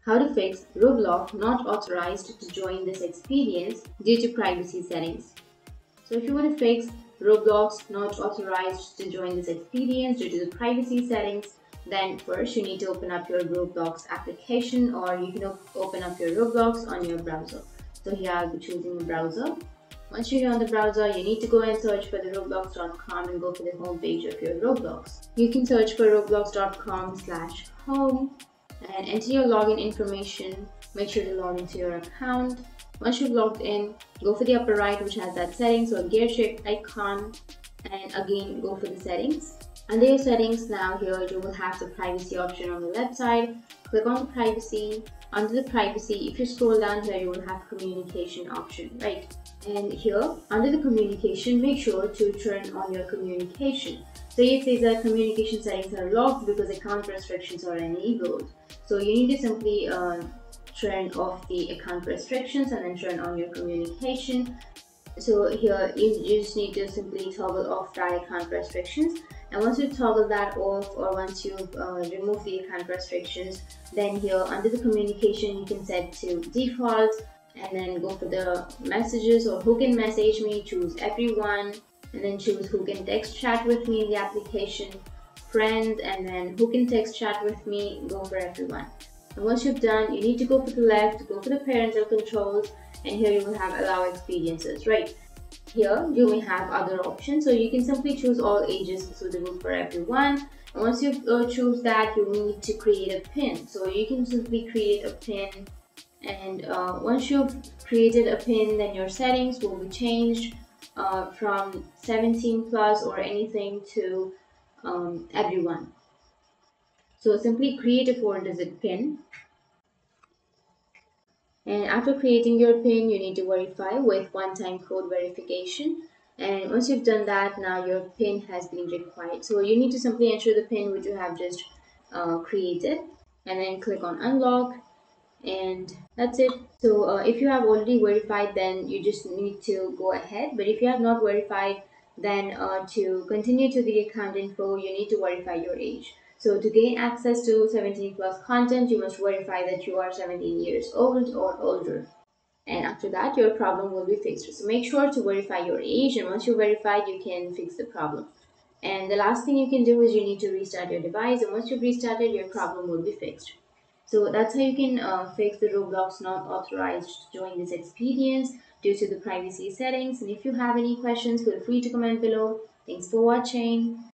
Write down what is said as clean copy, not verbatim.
How to fix Roblox not authorized to join this experience due to privacy settings. So if you want to fix Roblox not authorized to join this experience due to the privacy settings, then first you need to open up your Roblox application, or you can open up your Roblox on your browser. So here I'll be choosing the browser. Once you're on the browser, you need to go and search for the roblox.com and go to the home page of your Roblox. You can search for roblox.com/home and enter your login information. Make sure to log into your account. Once you've logged in, go for the upper right, which has that settings or gear shaped icon, and again go for the settings. Under your settings, now here you will have the privacy option on the left side. Click on the privacy. Under the privacy, if you scroll down here, you will have communication option, right? And here under the communication, make sure to turn on your communication. So it says that communication settings are locked because account restrictions are enabled. So you need to simply turn off the account restrictions and then turn on your communication. So here you just need to simply toggle off that account restrictions, and once you toggle that off, or once you remove the account restrictions, then here under the communication you can set to default and then go for the messages or who can message me, choose everyone, and then choose who can text chat with me in the application, friends, and then who can text chat with me, go for everyone. And once you've done, you need to go for the left, go for the parental controls, and here you will have allow experiences, right? Here you may have other options, so you can simply choose all ages suitable for everyone. And once you choose that, you need to create a pin. So you can simply create a pin, and once you've created a pin, then your settings will be changed from 17 plus or anything to everyone. So simply create a 4-digit pin. And after creating your PIN, you need to verify with one-time code verification. And once you've done that, now your PIN has been required. So you need to simply enter the PIN which you have just created, and then click on unlock, and that's it. So if you have already verified, then you just need to go ahead. But if you have not verified, then to continue to the account info, you need to verify your age. So to gain access to 17 plus content, you must verify that you are 17 years old or older. And after that, your problem will be fixed. So make sure to verify your age, and once you verified, you can fix the problem. And the last thing you can do is you need to restart your device, and once you've restarted, your problem will be fixed. So that's how you can fix the Roblox not authorized to join this experience due to the privacy settings. And if you have any questions, feel free to comment below. Thanks for watching.